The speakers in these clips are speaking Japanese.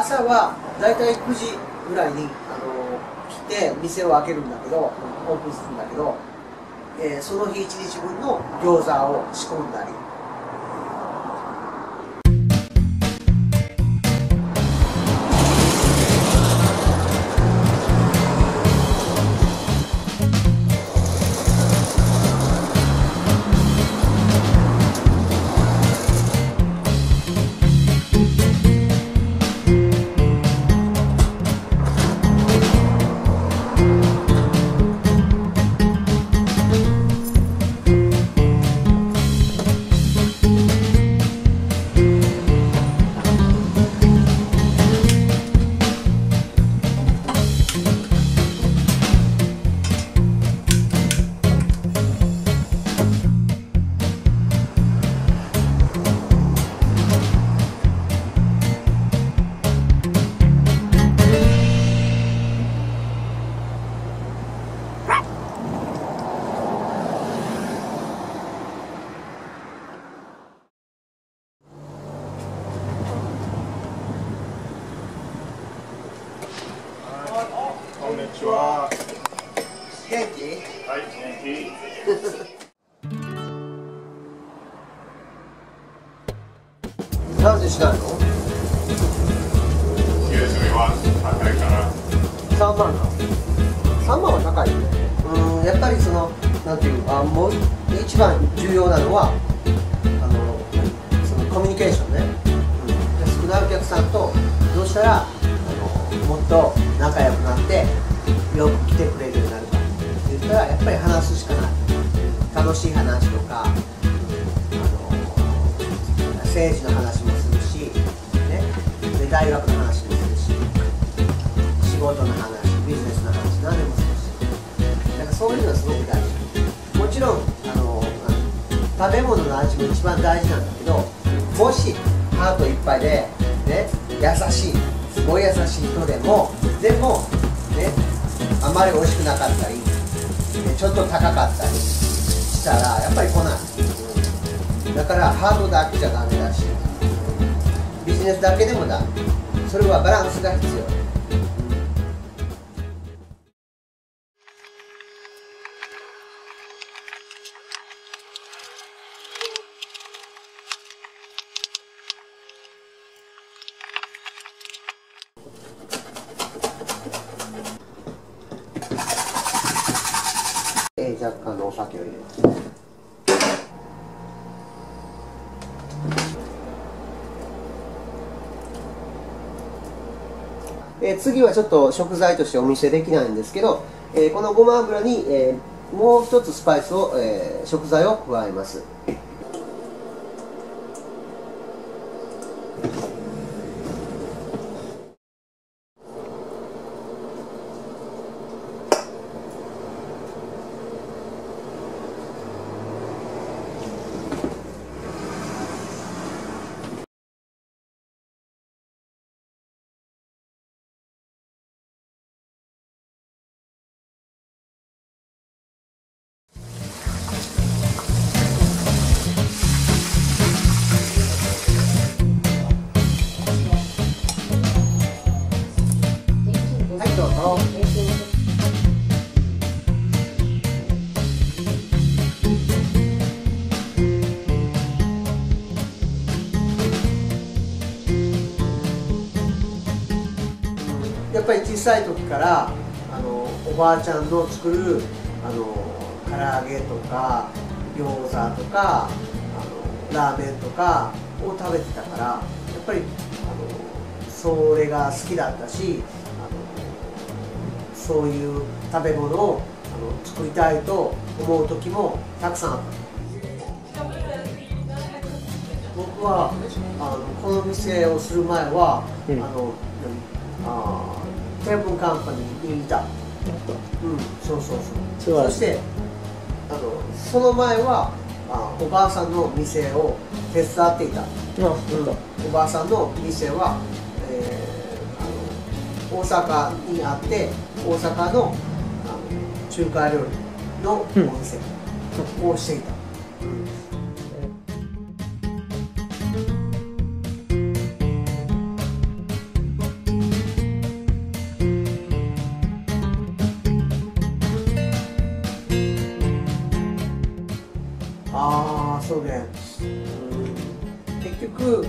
朝はだいたい9時ぐらいに来て店を開けるんだけど、オープンするんだけど、その日1日分の餃子を仕込んだり。 こんにちは。 元気？ はい、元気。 なんでしないの ？USB は高いから。 3万か。3万は高いよね。やっぱりなんていうもう一番重要なのはそのコミュニケーションね。少ないお客さんとどうしたらもっと仲良くなってよく来てくれるようになるかって言ったらやっぱり話すしかない。楽しい話とか政治の話もするし、ね、で大学の話もするし、仕事の話、ビジネスの話何でもするし、なんかそういうのはすごく大事。もちろん食べ物の味も一番大事なんだけど、もしハートいっぱいで、ね、優しい、すごい優しい人でもね、あまり美味しくなかったり、ちょっと高かったりしたらやっぱり来ない。だからハートだけじゃダメだし、ビジネスだけでもダメ。それはバランスが必要。若干のお酒を入れて。次はちょっと食材としてお見せできないんですけど、このごま油に、もう一つスパイスを、食材を加えます。やっぱり小さい時からおばあちゃんの作る唐揚げとか餃子とかラーメンとかを食べてたから、やっぱりそれが好きだったし、そういう食べ物を作りたいと思う時もたくさんあった。僕はこの店をする前は、テープカンパニーにいた。そうそうそう。そしてその前はおばあさんの店を手伝っていた。おばあさんの店は、大阪にあって、大阪の中華料理のお店をしていた。 そうね、結局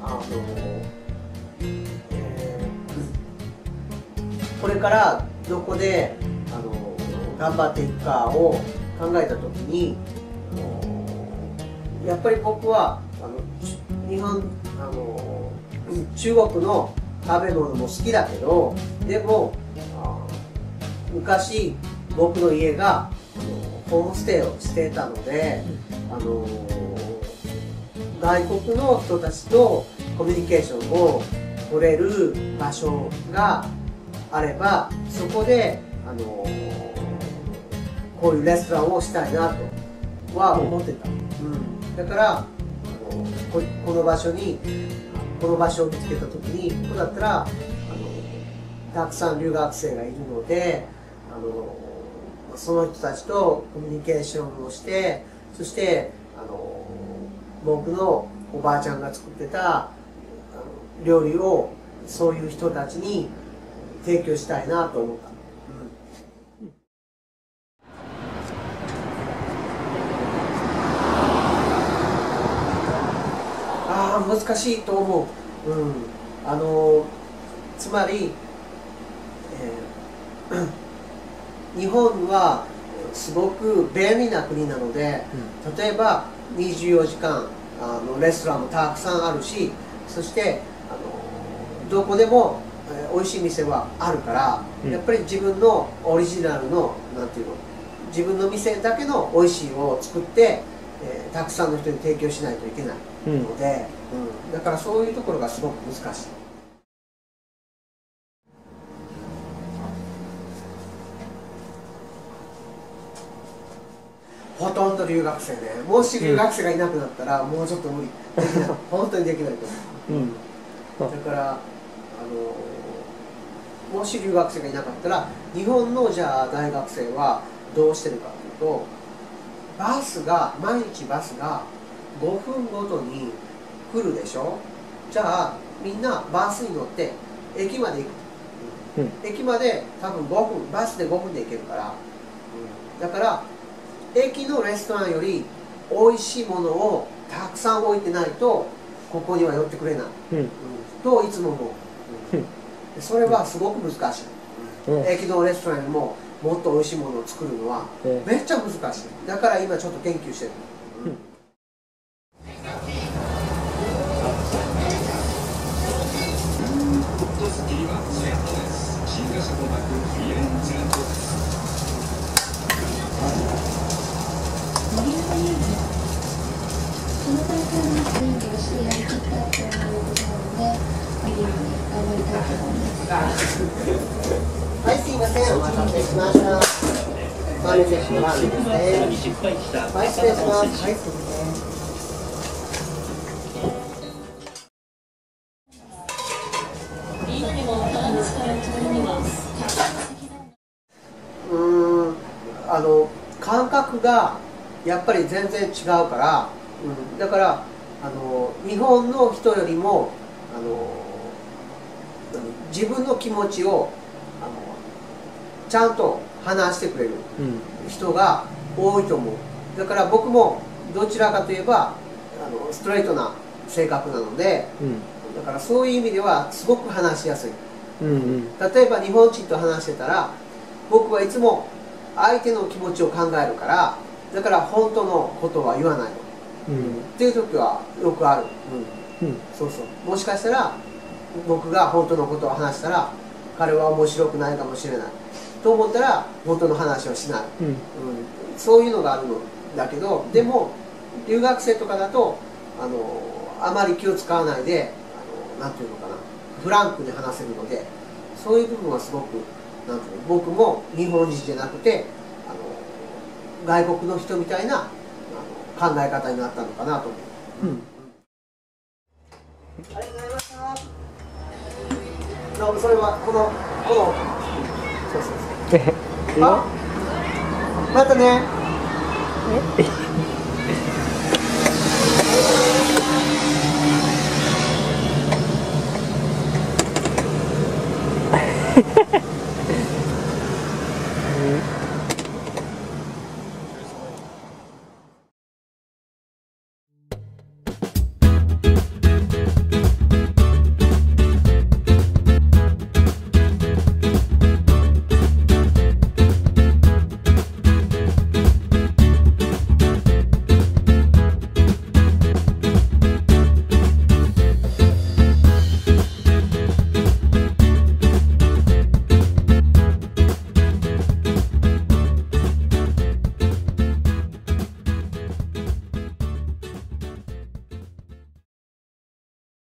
これからどこで頑張っていくかを考えた時にやっぱり僕は中国の食べ物も好きだけど、でも昔僕の家がホームステイをしてたので、外国の人たちとコミュニケーションを取れる場所があれば、そこでこういうレストランをしたいなとは思ってた、だからこの場所を見つけた時に、ここだったらたくさん留学生がいるのでその人たちとコミュニケーションをして、そして僕のおばあちゃんが作ってた料理をそういう人たちに提供したいなと思った。難しいと思う、つまり、日本はすごく便利な国なので、例えば24時間レストランもたくさんあるし、そしてどこでも美味しい店はあるから、やっぱり自分のオリジナルのなんていうの、自分の店だけの美味しいを作って、たくさんの人に提供しないといけないので、だからそういうところがすごく難しい。ほとんど留学生で、もし留学生がいなくなったら、もうちょっと無理、できない本当にできないと思う、だからもし留学生がいなかったら、日本のじゃあ大学生はどうしてるかというと、毎日バスが5分ごとに来るでしょ。じゃあみんなバスに乗って駅まで行く、駅まで多分5分、バスで5分で行けるから、だから駅のレストランより美味しいものをたくさん置いてないとここには寄ってくれない、といつも思う、それはすごく難しい、駅のレストランよりももっと美味しいものを作るのはめっちゃ難しい。だから今ちょっと研究してる。はい、すいません、お待たせしました。マネージャーのラーメンですね。はい、失礼します。はい、すいません。感覚がやっぱり全然違うから、だから日本の人よりも自分の気持ちをちゃんと話してくれる人が多いと思う。だから僕もどちらかといえばストレートな性格なので、だからそういう意味ではすごく話しやすい。例えば日本人と話してたら、僕はいつも相手の気持ちを考えるから、だから本当のことは言わないの、っていう時はよくある、そうそう、もしかしたら僕が本当のことを話したら彼は面白くないかもしれないと思ったら本当の話をしない、そういうのがあるのだけど、でも留学生とかだとあまり気を使わないでなんていうのかな、フランクに話せるので、そういう部分はすごくなんていうの、僕も日本人じゃなくて外国の人みたいな考え方になったのかなと思う。ありがとうございました。それはこのそうそうそう。あ、またね。